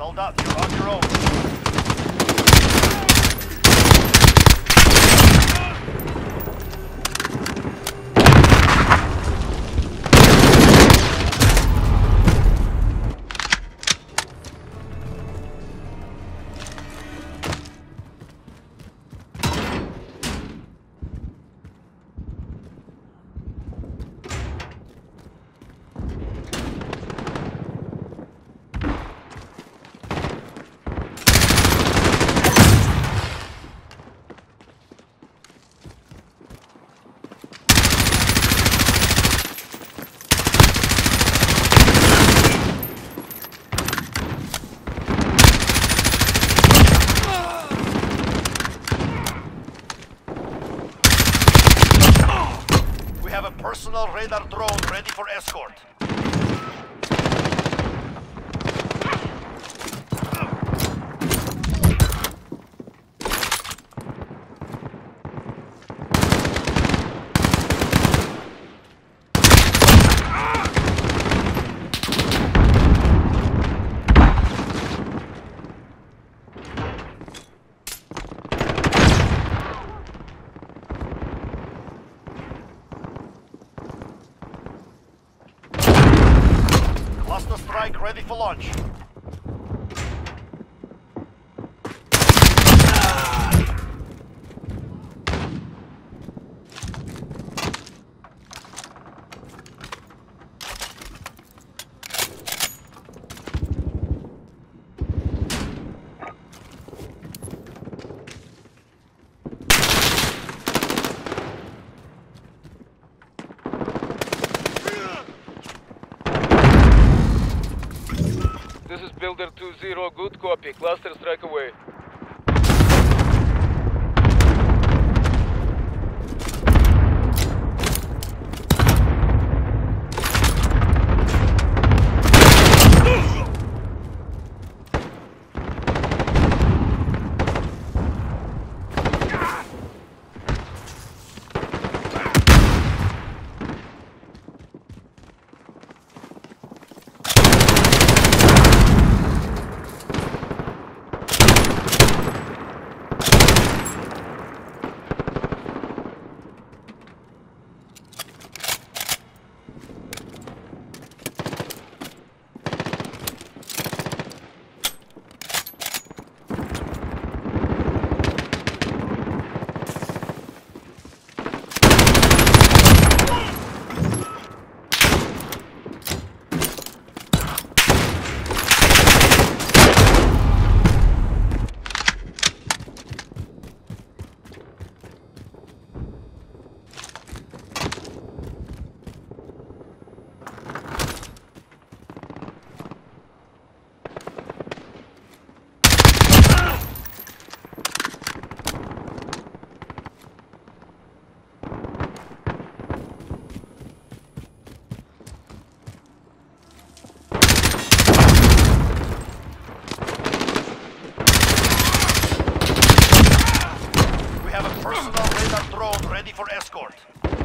Soldat, you're on your own. Personal radar drone ready for escort. Cluster strike ready for launch. This is Builder 2-0, good copy. Cluster strike away. Personal radar drone ready for escort.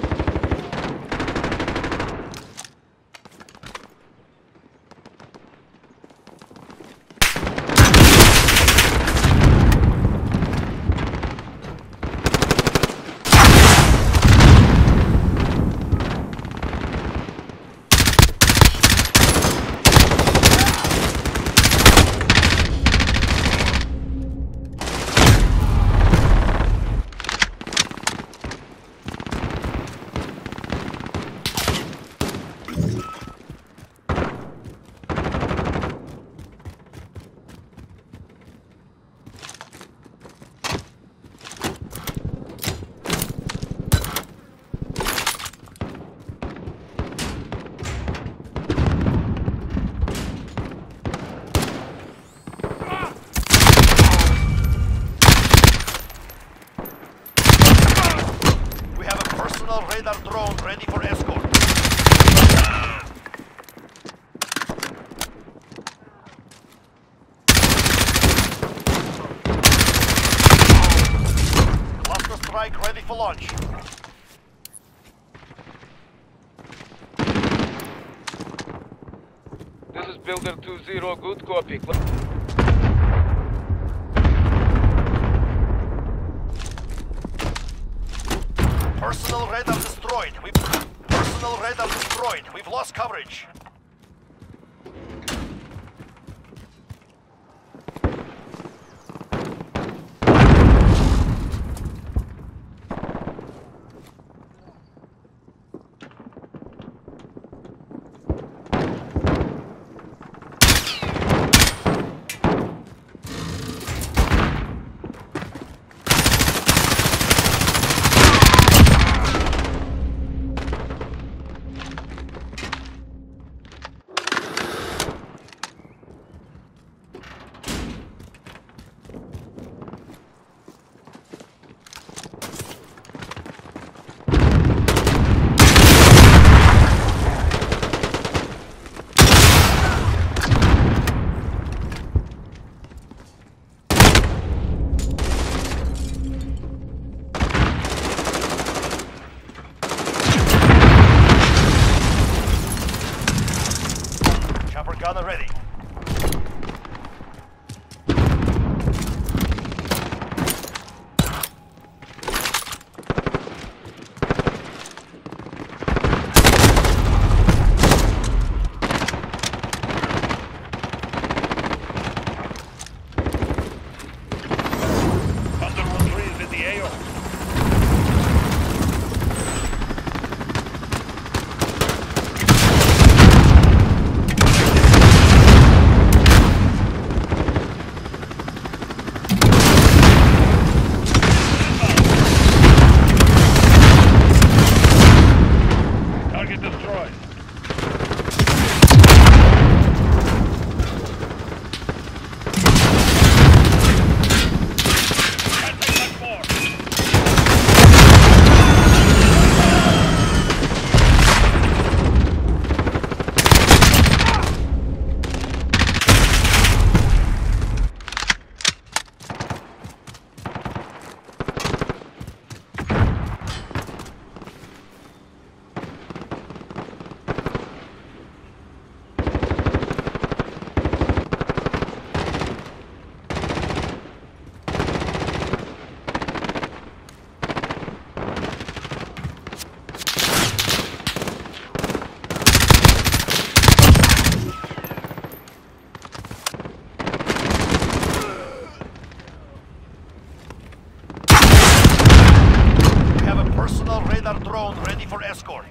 Radar drone ready for escort. Cluster strike ready for launch. This is Builder 2-0. 2-0, good copy. Personal radar destroyed. Personal radar destroyed. We've lost coverage. Gunner ready. Thunder 1-3 is in the AO. Target destroyed. Much more. Personal radar drone ready for escort.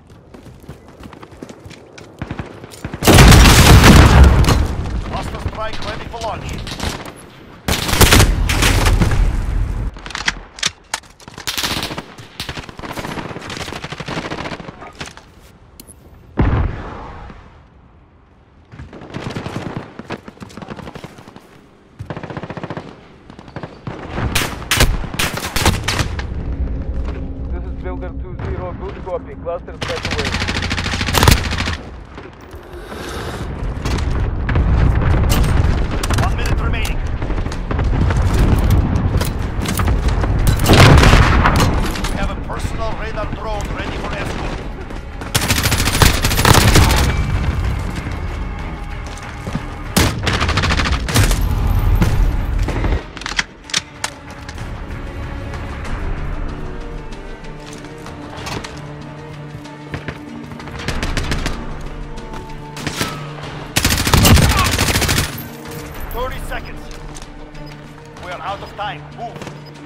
Cluster strike ready for launch. Builder 2-0, good copy. Cluster strike away. Remaining. We have a personal radar drone ready for escort. Seconds. We are out of time. Move.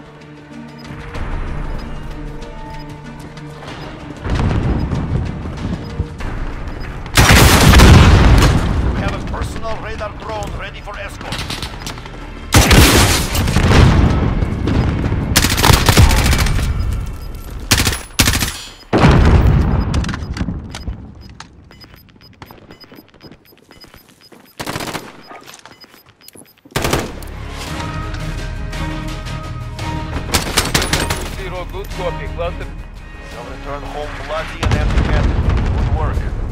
We have a personal radar drone ready for escort. Good copy, cluster. They'll return home bloody and empty-handed. Good work.